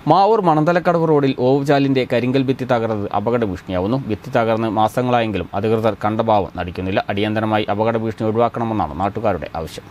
മാവൂർ മണന്തലക്കടവ് റോഡിൽ ഓവുചാലിന്റെ കരിങ്കൽ ഭിത്തി തകർന്നത് അപകട ഭീഷണിയാവുന്നു. ഭിത്തി തകർന്ന് മാസങ്ങളായെങ്കിലും അധികൃതർ കണ്ട ഭാവം നടിക്കുന്നില്ല. അടിയന്തരമായി അപകട ഭീഷണി ഒഴിവാക്കണമെന്നാണ് നാട്ടുകാരുടെ ആവശ്യം.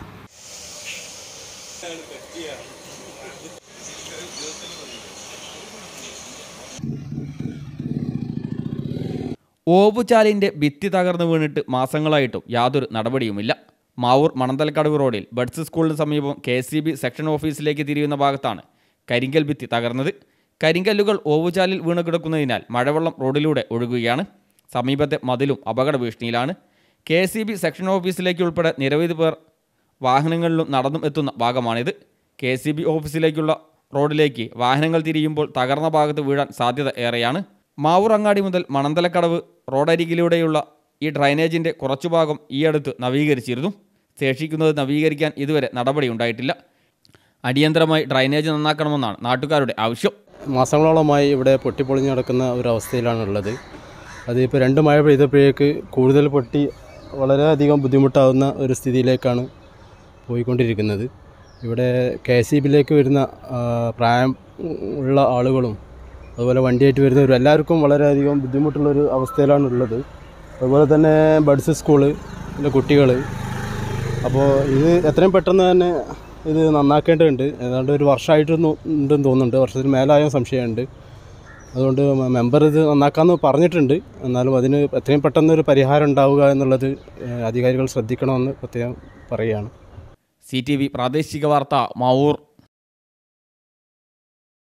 ഓവുചാലിന്റെ ഭിത്തി തകർന്നു വീണിട്ട് മാസങ്ങളായിട്ടും യാതൊരു നടപടിയുമില്ല. മാവൂർ മണന്തലക്കടവ് റോഡിൽ ബഡ്സ് സ്കൂളിന് സമീപം KCB സെക്ഷൻ ഓഫീസിലേക്ക് തിരിയുന്ന ഭാഗത്താണ് കരിങ്കൽ ഭിത്തി തകർന്നത്. കരിങ്കല്ലുകൾ ഓവുചാലിൽ വീണ് കിടക്കുന്നതിനാൽ മഴവെള്ളം റോഡിലൂടെ ഒഴുകുകയാണ്. സമീപത്തെ മതിലും അപകട ഭീഷണിയിലാണ്. KCB സെക്ഷൻ ഓഫീസിലേക്ക് ഉൾപ്പെടെ നിരവധി പേർ വാഹനങ്ങളിലും നടന്നും എത്തുന്ന ഭാഗമാണിത്. KCB ഓഫീസിലേക്കുള്ള റോഡിലേക്ക് വാഹനങ്ങൾ തിരിയുമ്പോൾ തകർന്ന ഭാഗത്ത് വീഴാൻ സാധ്യത ഏറെയാണ്. മാവൂർ അങ്ങാടി മുതൽ മണന്തലക്കടവ് റോഡരികിലൂടെയുള്ള ഈ ഡ്രൈനേജിൻ്റെ കുറച്ചു ഭാഗം ഈയടുത്ത് നവീകരിച്ചിരുന്നു. ശേഷിക്കുന്നത് നവീകരിക്കാൻ ഇതുവരെ നടപടിയുണ്ടായിട്ടില്ല. അടിയന്തരമായി ഡ്രൈനേജ് നന്നാക്കണമെന്നാണ് നാട്ടുകാരുടെ ആവശ്യം. മാസങ്ങളോളമായി ഇവിടെ പൊട്ടിപ്പൊളിഞ്ഞ് നടക്കുന്ന ഒരവസ്ഥയിലാണുള്ളത്. അതിപ്പോൾ 2 മഴ പെയ്തപ്പോഴേക്ക് കൂടുതൽ പൊട്ടി വളരെയധികം ബുദ്ധിമുട്ടാവുന്ന ഒരു സ്ഥിതിയിലേക്കാണ് പോയിക്കൊണ്ടിരിക്കുന്നത്. ഇവിടെ KCBയിലേക്ക് വരുന്ന പ്രായം ഉള്ള ആളുകളും അതുപോലെ വണ്ടിയായിട്ട് വരുന്നവരും എല്ലാവർക്കും വളരെയധികം ബുദ്ധിമുട്ടുള്ളൊരു അവസ്ഥയിലാണുള്ളത്. അതുപോലെ തന്നെ ബഡ്സ് സ്കൂളിലെ കുട്ടികൾ. അപ്പോൾ ഇത് എത്രയും പെട്ടെന്ന് തന്നെ ഇത് നന്നാക്കേണ്ടതുണ്ട്. ഏതാണ്ട് ഒരു വർഷമായിട്ടുണ്ടെന്ന് തോന്നുന്നുണ്ട്. വർഷത്തിന് മേലായ സംശയമുണ്ട്. അതുകൊണ്ട് മെമ്പർ ഇത് നന്നാക്കാമെന്ന് പറഞ്ഞിട്ടുണ്ട്. എന്നാലും അതിന് എത്രയും പെട്ടെന്നൊരു പരിഹാരം ഉണ്ടാവുക എന്നുള്ളത് അധികാരികൾ ശ്രദ്ധിക്കണമെന്ന് പ്രത്യേകം പറയുകയാണ്. CTV പ്രാദേശിക വാർത്ത മാവൂർ.